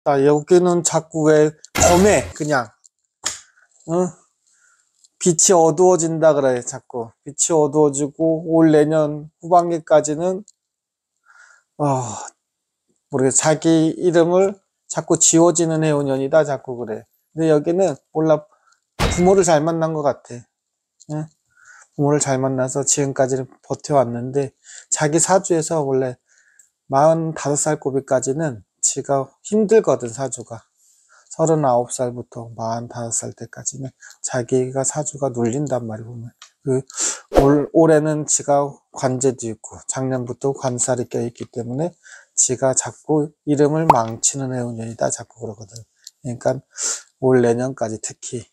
자, 여기는 자꾸 왜 검해 그냥 빛이 어두워진다 그래. 자꾸 빛이 어두워지고 올 내년 후반기까지는 모르겠어. 자기 이름을 자꾸 지워지는 해운년이다 자꾸 그래. 근데 여기는 몰라, 부모를 잘 만난 것 같아. 부모를 잘 만나서 지금까지는 버텨왔는데, 자기 사주에서 원래 45살 꼬비까지는 지가 힘들거든. 사주가 39살부터 45살 때까지는 자기가 사주가 눌린단 말이야. 보면 올해는 지가 관제도 있고 작년부터 관살이 껴있기 때문에 지가 자꾸 이름을 망치는 해운년이다 자꾸 그러거든. 그러니까 올 내년까지 특히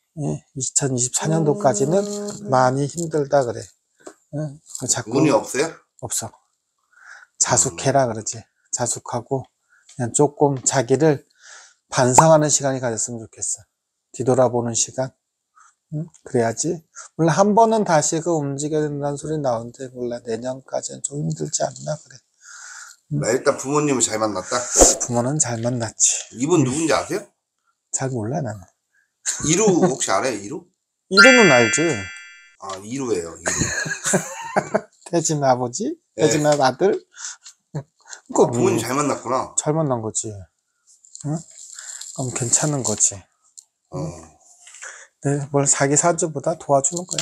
2024년도까지는 많이 힘들다 그래. 자꾸 운이 없어요? 없어. 자숙해라 그러지. 자숙하고 그냥 조금 자기를 반성하는 시간이 가졌으면 좋겠어. 뒤돌아보는 시간. 그래야지. 물론 한 번은 다시 움직여야 된다는 소리 나오는데 몰라, 내년까지는 좀 힘들지 않나 그래. 나 일단 부모님을 잘 만났다. 부모는 잘 만났지. 이분 누군지 아세요? 잘 몰라 나는. 이루 혹시 알아요? 이루? 이름은 알지. 아, 이루예요. 이루. 태진 아버지? 네. 태진 아들? 부모님 잘 만났구나. 잘 만난 거지. 응? 그럼 괜찮은 거지. 네, 뭘 자기 사주보다 도와주는 거야.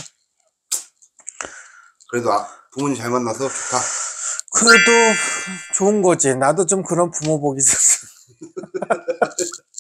그래도 부모님 잘 만나서 좋다. 그래도 좋은 거지. 나도 좀 그런 부모 보기 있었어.